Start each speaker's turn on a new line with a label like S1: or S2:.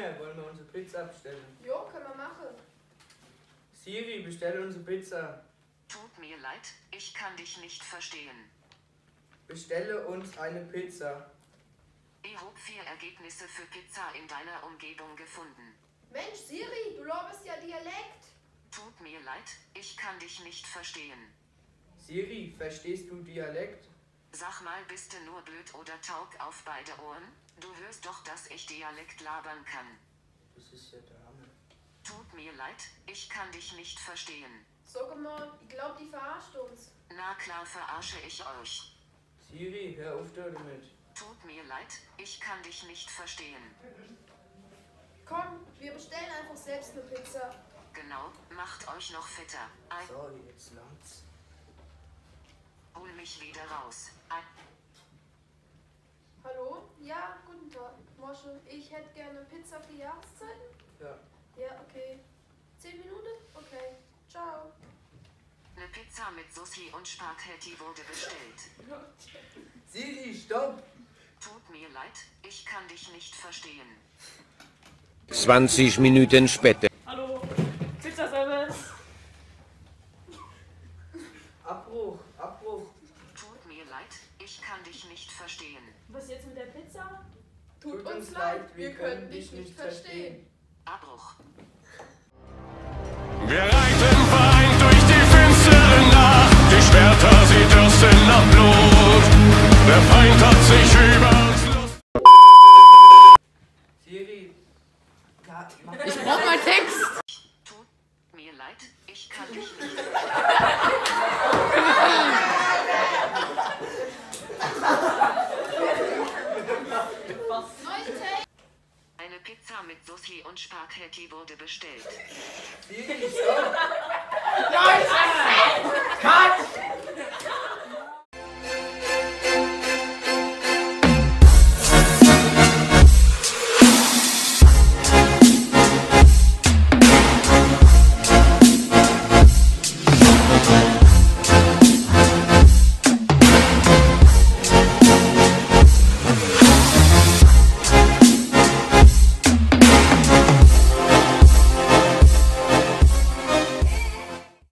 S1: Junge, wollen wir unsere Pizza bestellen?
S2: Jo, können wir machen.
S1: Siri, bestell unsere Pizza.
S3: Tut mir leid, ich kann dich nicht verstehen.
S1: Bestelle uns eine Pizza.
S3: Ich habe 4 Ergebnisse für Pizza in deiner Umgebung gefunden.
S2: Mensch, Siri, du lobst ja Dialekt.
S3: Tut mir leid, ich kann dich nicht verstehen.
S1: Siri, verstehst du Dialekt?
S3: Sag mal, bist du nur blöd oder taub auf beide Ohren? Du hörst doch, dass ich Dialekt labern kann.
S1: Das ist ja der Hammer.
S3: Tut mir leid, ich kann dich nicht verstehen.
S2: Sag mal, ich glaub, die verarscht uns.
S3: Na klar verarsche ich euch.
S1: Siri, hör auf damit.
S3: Tut mir leid, ich kann dich nicht verstehen.
S2: Komm, wir bestellen einfach selbst eine Pizza.
S3: Genau, macht euch noch fetter.
S1: So, jetzt langt's.
S3: Hol mich wieder raus.
S2: Hallo? Ja, guten Tag. Mosche, ich hätte gerne Pizza für Jahreszeiten.
S1: Ja.
S2: Ja, okay. 10 Minuten? Okay. Ciao.
S3: Eine Pizza mit Sushi und Spaghetti wurde bestellt.
S1: Siri, stopp!
S3: Tut mir leid, ich kann dich nicht verstehen.
S4: 20 Minuten später.
S5: Hallo, Pizzaservice.
S1: Abbruch, Abbruch.
S3: Tut mir leid, ich kann dich nicht verstehen.
S5: Was jetzt mit der Pizza?
S2: Tut uns leid, wir können dich nicht verstehen.
S3: Abbruch.
S6: Wir reiten vereint durch die finstere Nacht, die Schwerter, sie dürsten nach Blut. Der Feind hat sich über uns Lust.
S1: Siri. Ja, mach
S7: Ich brauch meinen Text.
S3: Tut mir leid, ich kann dich nicht Eine Pizza mit Sushi und Spaghetti wurde bestellt.
S1: Siri, stopp!
S7: Cut!